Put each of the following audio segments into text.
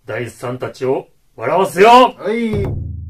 大師さんたちを笑わせよう。 はい。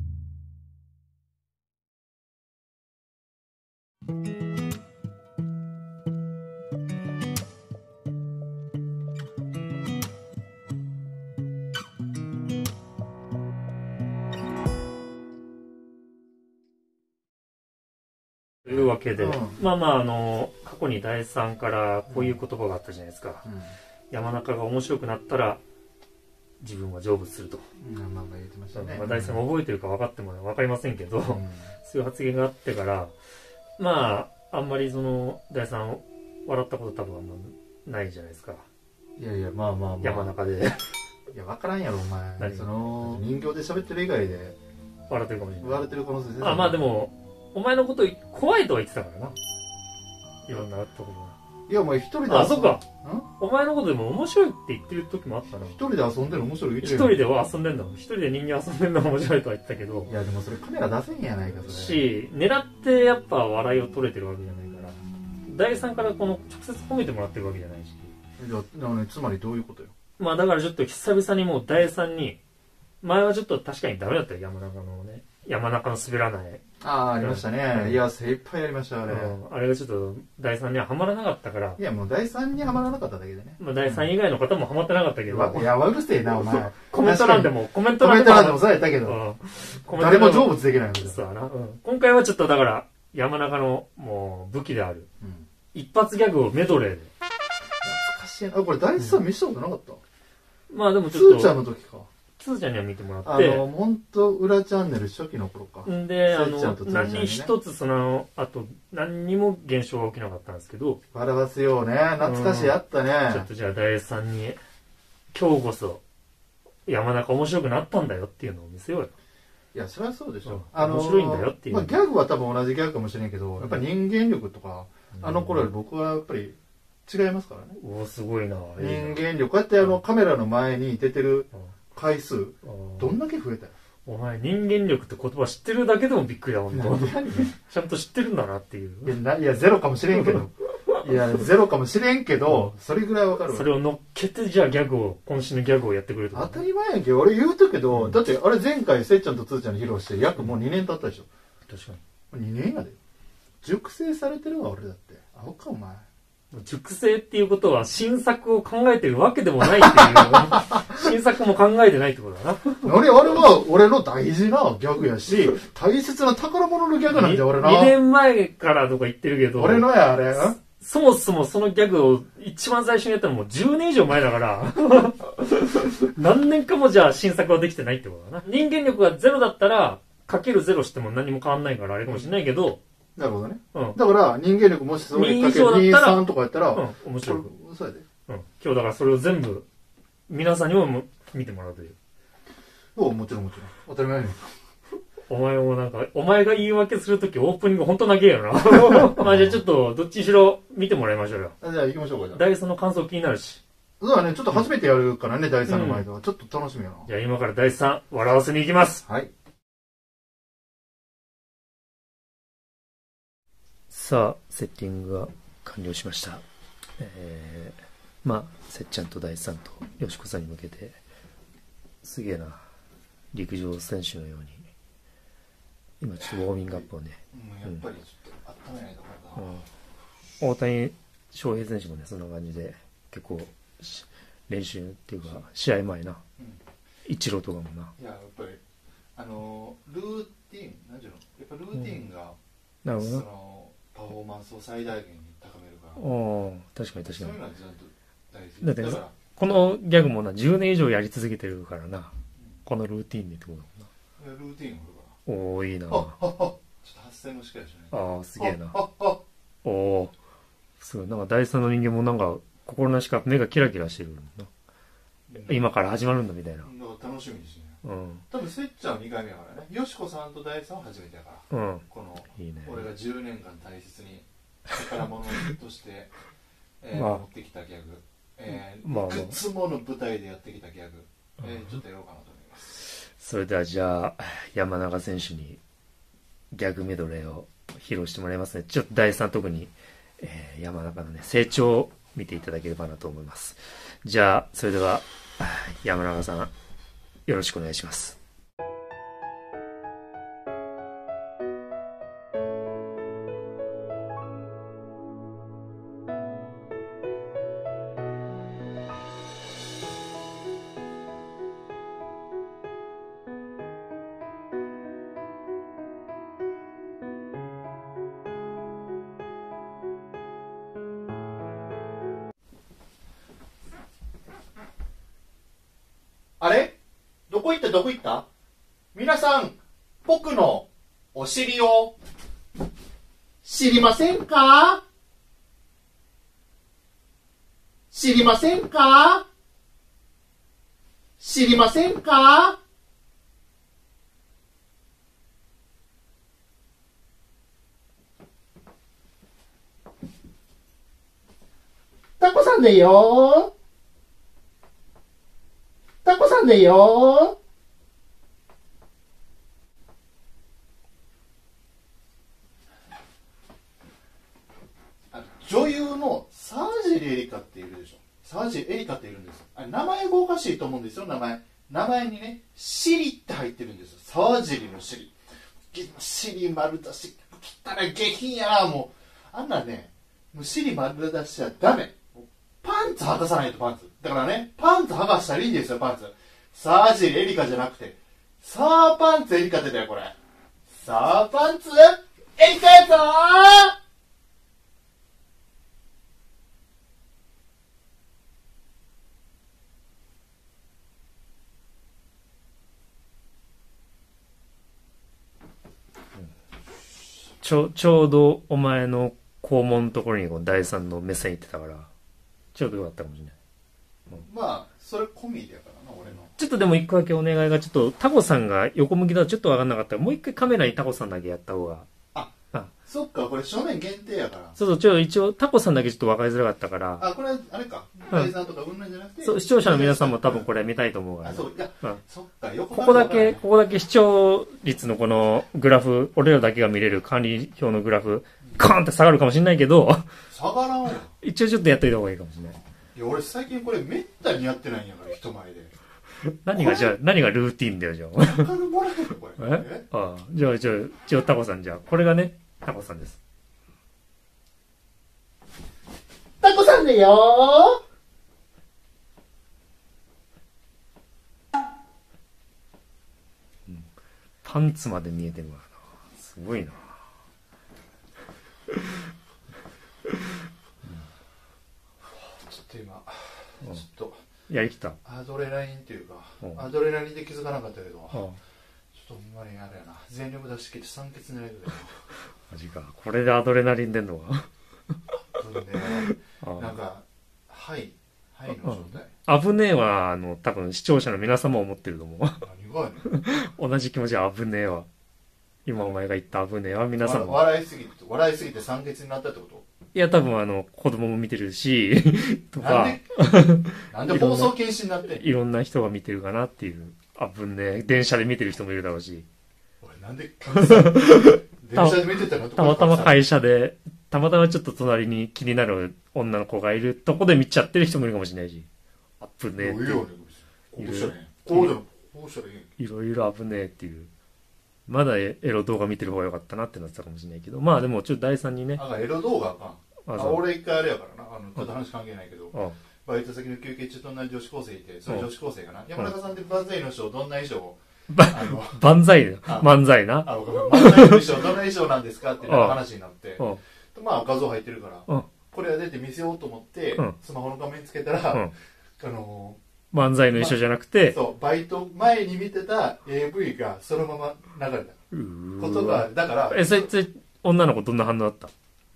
というわけで、まあまあ過去に大師さんからこういう言葉があったじゃないですか。山中が面白くなったら自分は成仏すると。 まあまあ言ってましたね。 大師さんが覚えてるか分かっても分かりませんけど、そういう発言があってから、まああんまり大師さん笑ったこと多分あんまないじゃないですか。 いやいや、まあまあまあ。 山中で。 いや、分からんやろ、お前。人形で喋ってる以外で。 笑ってるかもしれない。 笑ってる可能性ですね。 まあでも、お前のこと怖いとは言ってたからな。いろんなところが。 いや、お前一人であ、そっか。お前のことでも面白いって言ってる時もあったな。 一人で遊んでる面白い。 一人では遊んでんだもん。一人で人間遊んでんのが面白いとは言ったけど。 いや、でもそれカメラ出せんやないか、それ。 し、狙ってやっぱ笑いを取れてるわけじゃないから。第三から直接褒めてもらってるわけじゃないし。 じゃあね、つまりどういうことよ。 まあだからちょっと久々にもう第三に、前はちょっと確かにダメだったよ、山中の滑らない。 ああ、ありましたね。いや、精一杯やりました、あれ。 あれがちょっと第3にはハマらなかったから。 いや、もう第3にはまらなかっただけでね。 まあ第3以外の方もハマってなかったけど。 いや、うるせえな、お前。 コメント欄でもそうやったけど。誰も成仏できないんですよ。そうな。今回はちょっとだから、山中のもう武器である。一発ギャグをメドレーで。 懐かしいな。これ第3見せたことなかった？ まあでもちょっと。 つーちゃんの時か。 つーちゃんには見てもらって。 ほんと、裏チャンネル初期の頃か。 で、何一つあと、何にも現象が起きなかったんですけど。 笑わせようね。懐かしい、あったね。 ちょっとじゃあ、大さんに、今日こそ、山中面白くなったんだよっていうのを見せようよ。 いや、それはそうでしょ。 面白いんだよっていう。 まあ、ギャグは多分同じギャグかもしれんけど、やっぱり人間力とか、あの頃より僕はやっぱり違いますからね。 おすごいな。 人間力。こうやってカメラの前に出てる回数、どんだけ増えたよ。 お前、人間力って言葉知ってるだけでもびっくりだもんね。ちゃんと知ってるんだなっていう。 いや、ゼロかもしれんけど。いや、ゼロかもしれんけど、それぐらいわかるわ。 それを乗っけて、じゃあ渾身のギャグをやってくれると。 当たり前やんけ。俺言うとけど、だってあれ前回、せっちゃんとつーちゃんに披露して、約もう2年経ったでしょ。 確かに。2年やで。熟成されてるわ、俺だって。アホか、お前。 熟成っていうことは新作を考えてるわけでもないっていう新作も考えてないってことだな。 あれは俺の大事なギャグやし、大切な宝物のギャグなんだよ、俺な。 2年前からとか言ってるけど。 俺のや、あれ。 そもそもそのギャグを一番最初にやったのも10年以上前だから、何年かもじゃあ新作はできてないってことだな。人間力がゼロだったら、かけるゼロしても何も変わんないからあれかもしれないけど、 なるほどね。だから、人間力もしそれかける2、3とかやったら、 面白い。 そうやで。 今日だからそれを全部、皆さんにも見てもらうという。 もちろん。当たり前に。 お前もなんか、お前が言い訳するときオープニングほんと長えよな。まあじゃあちょっと、どっちにしろ見てもらいましょうよ。 じゃあ行きましょうか、じゃあ。 第3の感想気になるし。 そうだね、ちょっと初めてやるからね、第3の前では。ちょっと楽しみやな。 じゃあ今から第3、笑わせに行きます。 はい。 さあ、セッティングが完了しました。まあ、せっちゃんと大さんとよしこさんに向けて、すげえな、陸上選手のように、今ちょっとウォーミングアップをね。 やっぱりちょっと温めないとかな。大谷翔平選手もね、そんな感じで、結構、練習っていうか、試合前な、イチローとかもな。 いや、やっぱり、ルーティン、なんていうの、やっぱルーティンが、 なるほどな。 パフォーマンスを最大限に高めるから。 確かに。 そういうのはちゃんと大事。 だってこのギャグもな、10年以上やり続けてるからな。このルーティンでってことだもんな。ルーティンあるから。 おー、いいな。ちょっと発声もしっかりしない。 すげえな。おー、すごい。なんか第三の人間もなんか、心なしか目がキラキラしてるんだ。今から始まるんだみたいな。 楽しみにしてね。多分せっちゃん2回目やからね。よしこさんと大さんは初めてやから。この、俺が10年間大切に宝物として、持ってきたギャグ。いくつもの舞台でやってきたギャグ。ちょっとやろうかなと思います。 それではじゃあ、山中選手にギャグメドレーを披露してもらいますね。ちょっと第3特に、山中のね、成長を見ていただければなと思います。じゃあ、それでは、山中さん、 よろしくお願いします。 あれ？どこ行った皆さん、僕のお尻を知りませんか？知りませんか？知りませんか？タコさんでよー。タコさんでよー。女優の沢尻エリカっているでしょ。沢尻エリカっているんですよ。あれ名前がおかしいと思うんですよ。名前にね、尻って入ってるんですよ。沢尻の尻。尻丸出し、汚い下品やな、もう。あんなね、もう尻丸出しちゃダメ。パンツ履かさないと、パンツ。だからね、パンツ履かしたらいいんですよ、パンツ。沢尻エリカじゃなくて、サーパンツエリカってだよ、これ。サーパンツエリカやぞー。 ちょうどお前の肛門のところにこの第三の目線いってたから、ちょうどよかったかもしれない。 まあ、それ込みだからな、俺の。 ちょっとでも一個だけお願いが、ちょっとタコさんが横向きだとちょっと分かんなかったら、もう一回カメラにタコさんだけやった方が。 そっか、これ正面限定やから。 そう、一応タコさんだけちょっと分かりづらかったから。 これあれか。第三とかうんなんじゃなくて。 そう、視聴者の皆さんも多分これ見たいと思うから、ね。 そう、いや、そっか、 ここだけ視聴率のこのグラフ、俺らだけが見れる管理表のグラフ、カーンって下がるかもしれないけど、 下がらんわ。 一応ちょっとやっといた方がいいかもしれない。 いや、俺最近これめったにやってないんやから、人前で。 何がルーティンだよ、じゃあ。 わかるもらえるこれ。 じゃあ、一応タコさん、じゃあ、これがね、タコさんです。 タコさんでよー。パンツまで見えてるからな。すごいな。 ちょっと今、ちょっとやりきったアドレナリンっていうか、アドレナリンで気づかなかったけど、ちょっとほんまにあれやな、全力出し切って酸欠狙いだよ。 マジか、これでアドレナリン出んのか。 なんかはいの状態。危ねえは多分視聴者の皆様も思ってると思う。 何がやねん。同じ気持ちは危ねえわ。今お前が言った危ねえは皆さんも笑いすぎて酸欠になったってこと？ いや多分子供も見てるしとかなんで放送禁止になってんの？ いろんな人が見てるかなっていう。危ねえ、電車で見てる人もいるだろうし。 俺なんで電車で見てたの？ たまたま会社でたまたまちょっと隣に気になる女の子がいるとこで見ちゃってる人もいるかもしれないし、危ねえっていろいろ危ねえっていう。まだエロ動画見てる方が良かったなってなってたかもしれないけど、まあでもちょっと第三にね。 エロ動画あかん。俺一回あれやからな、ちょっと話関係ないけど、バイト先の休憩中と同じ女子高生いて、その女子高生がな、山中さんって万歳の衣装どんな衣装？ 万歳漫才な。 万歳の衣装どんな衣装なんですかっていう話になって、まあ画像入ってるから、これは出て見せようと思って、スマホの画面つけたら、 漫才の衣装じゃなくて、 そう、バイト前に見てた AV がそのまま流れたことがある。だから、 そいつ女の子どんな反応だった？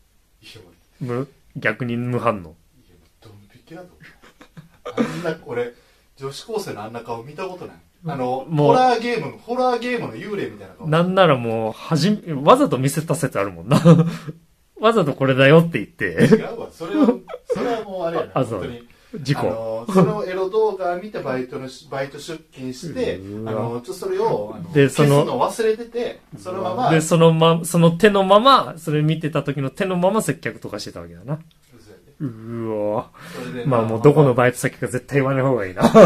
逆に無反応。いや、 ドン引きだと思う。あんな、俺、女子高生のあんな顔見たことない。ホラーゲームの幽霊みたいな顔。 なんならもう、わざと見せた説あるもんな。わざとこれだよって言って。 違うわ。それはもうあれやな。本当に。 事故。 そのエロ動画見てバイト出勤して、それを消すの忘れてて、そのまま。 で、その手のまま、それ見てた時の手のまま接客とかしてたわけだな。 うわまあもうどこのバイト先か絶対言わない方がいいな。 これ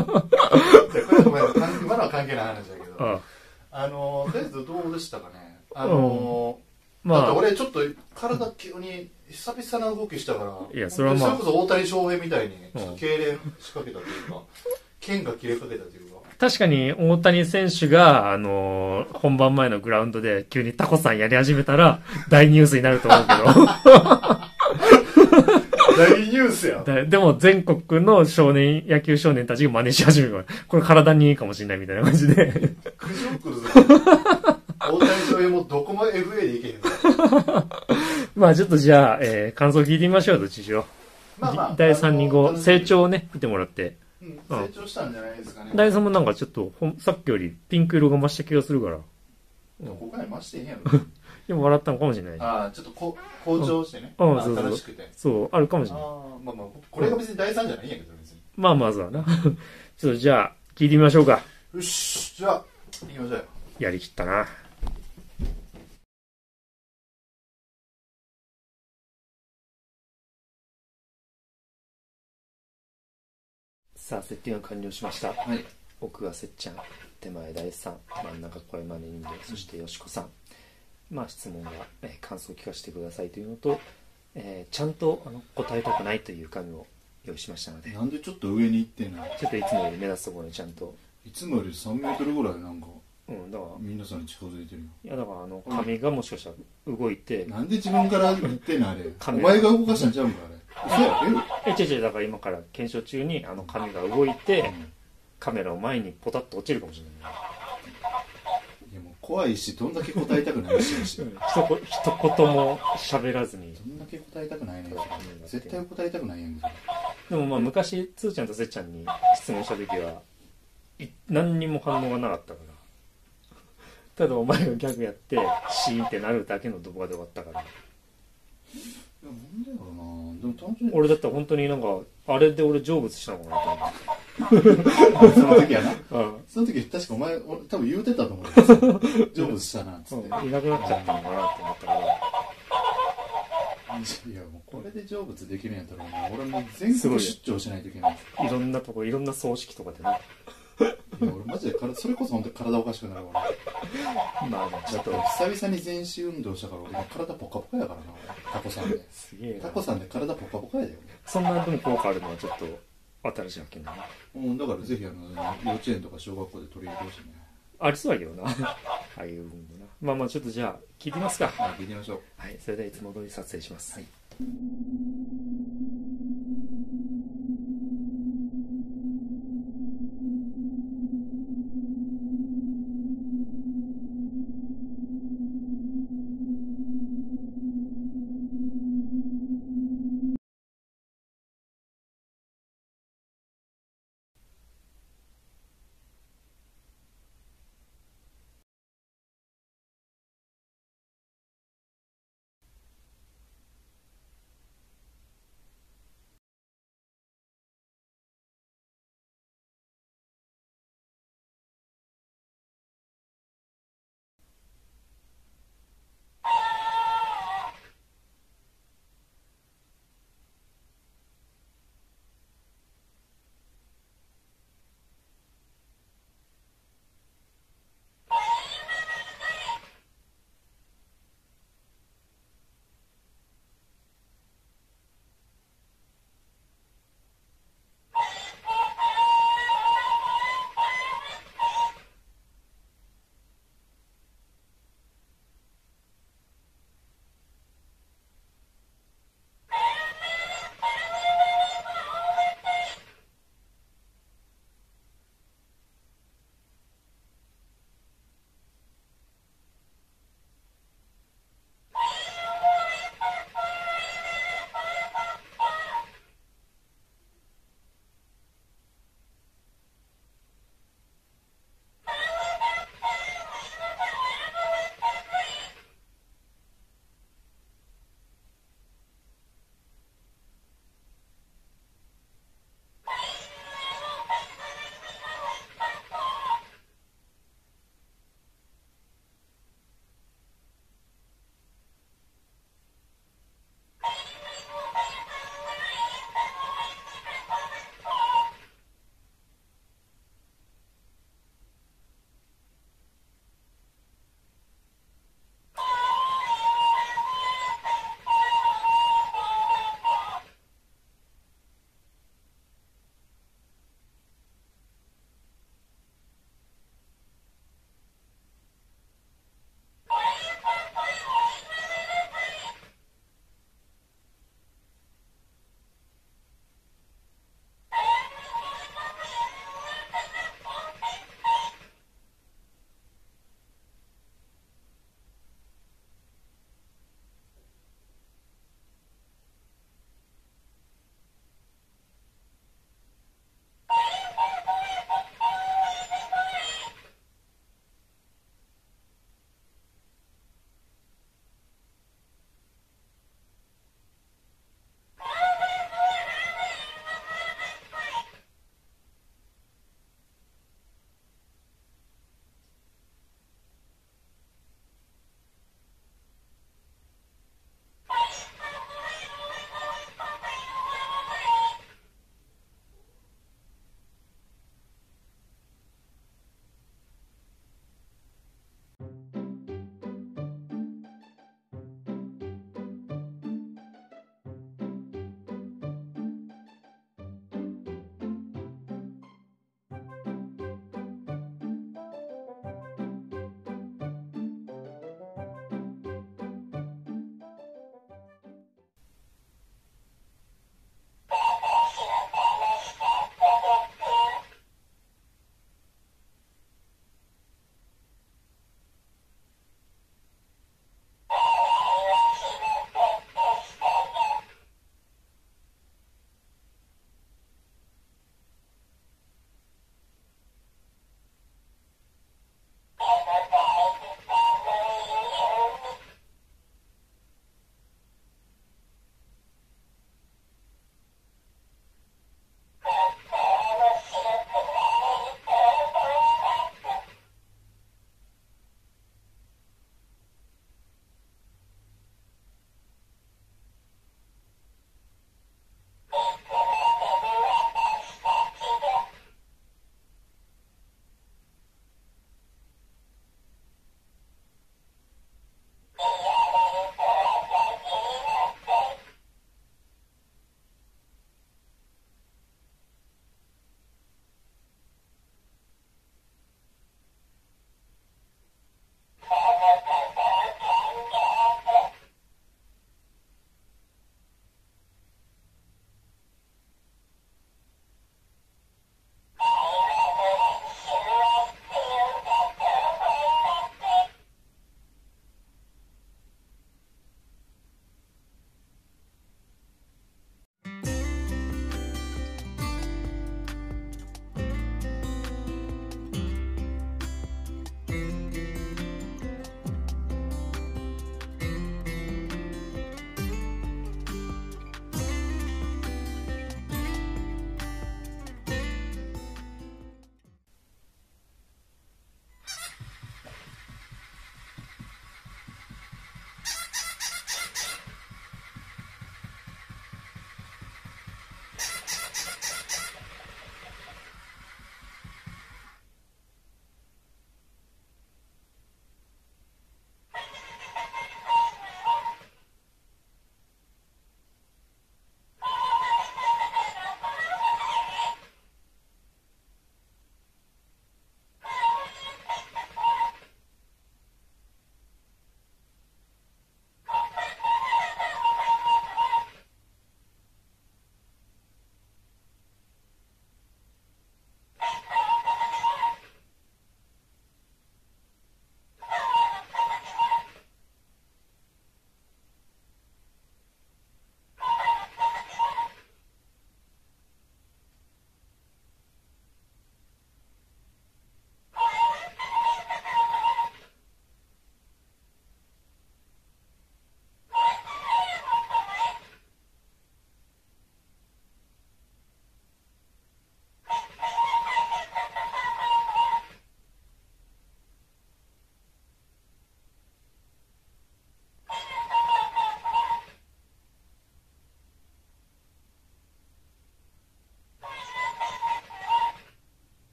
今のは関係ない話だけど、とりあえずどうでしたかね。まあ、だって俺ちょっと体急に久々な動きしたから、 いやそれはまあ、 それこそ大谷翔平みたいにちょっと痙攣しかけたというか、剣が切れかけたというか。確かに大谷選手が、本番前のグラウンドで急にタコさんやり始めたら大ニュースになると思うけど。 大ニュースや。 でも全国の野球少年たちが真似し始めるから、これ体にいいかもしれないみたいな感じで。 苦情来るぞ。大谷翔平もどこも FA でいけへんの。 まあちょっとじゃあ、感想聞いてみましょう、どっちしよう。まあまあ、第3、2号、成長をね、見てもらって。 成長したんじゃないですかね。 第3もなんかちょっと、さっきよりピンク色が増した気がするから。 他に増してへんやろ。 でも笑ったのかもしれない。 ああ、ちょっと向上してね。新しくて。 そう、あるかもしれない。 まあまあ、これが別に第3じゃないんやけど、別に。 まあまずはな。ちょっとじゃあ、聞いてみましょうか。 よし、じゃあ、行きましょうよ。 やりきったな。さあ、セッティングが完了しました。はい。奥がせっちゃん、手前大さん、真ん中小山人形、そしてよしこさん。まあ質問が、感想を聞かせてくださいというのと、ちゃんと答えたくないという紙を用意しましたので。 なんでちょっと上に行ってんの？ ちょっといつもより目立つところにちゃんと。 いつもより3メートルぐらいなんか。 だから皆さんに近づいてるよ。 いやだから紙がもしかしたら動いて、 なんで自分から言ってんのあれ。お前が動かしたんちゃうんかあれ。 嘘や。違うだから今から検証中に紙が動いて、カメラを前にポタッと落ちるかもしれない。 いやもう怖いし、どんだけ答えたくないし一言も喋らずに。 どんだけ答えたくないねん。絶対答えたくないやんけど。 でもまあ昔つーちゃんとせっちゃんに質問した時は何にも反応がなかったから。ただお前がギャグやってシーンってなるだけの動画で終わったから。 なんでやろうな。でも単純に俺だったら本当になんかあれで俺成仏したのかなと思って。 その時やな。その時確かお前多分言うてたと思う。成仏したなっつって。 いなくなっちゃったのかなと思ったから。 いやもうこれで成仏できるんやったら俺も全国出張しないといけない。 いろんなとこいろんな葬式とかでな。 いや俺マジでそれこそ本当に体おかしくなるわ。まあちょっと久々に全身運動したから俺体ポカポカやからな。タコさんで。すげえ。タコさんで体ポカポカやだよ。 そんなでも効果あるのはちょっと新しい発見だな。 だからぜひ幼稚園とか小学校で取り入れてほしいね。 ありそうだけどな。ああいう運動な。まあまあちょっとじゃあ聞いてみますか。 聞いてみましょう。 はい。それではいつも通り撮影します。はい。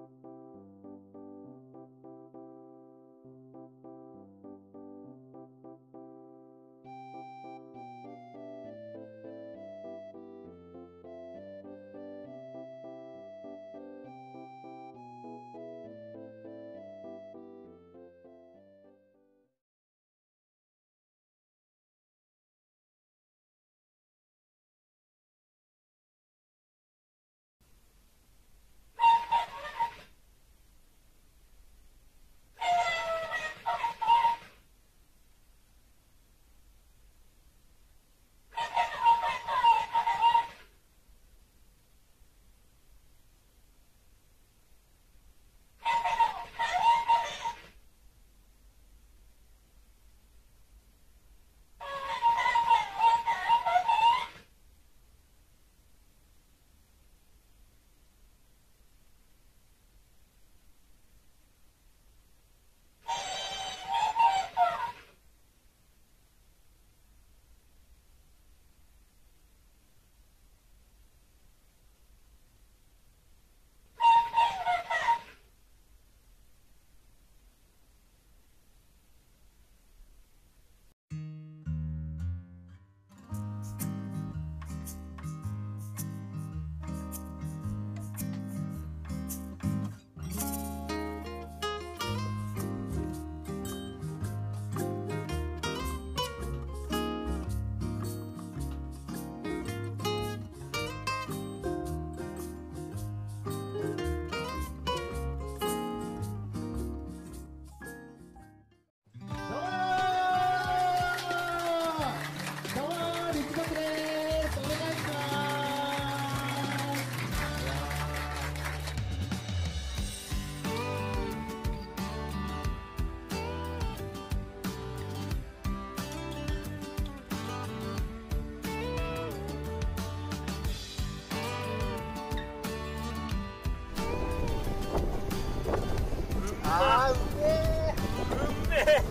あー、うめえ、うんめえ、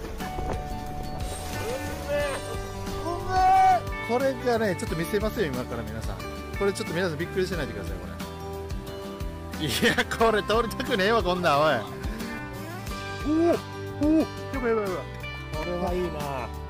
うんめえ。これじゃね、ちょっと見せますよ今から皆さん。これちょっと皆さんびっくりしないでください。これいや、これ通りたくねえわこんなん。おい、おお、やばいやばいやばい。これはいいな。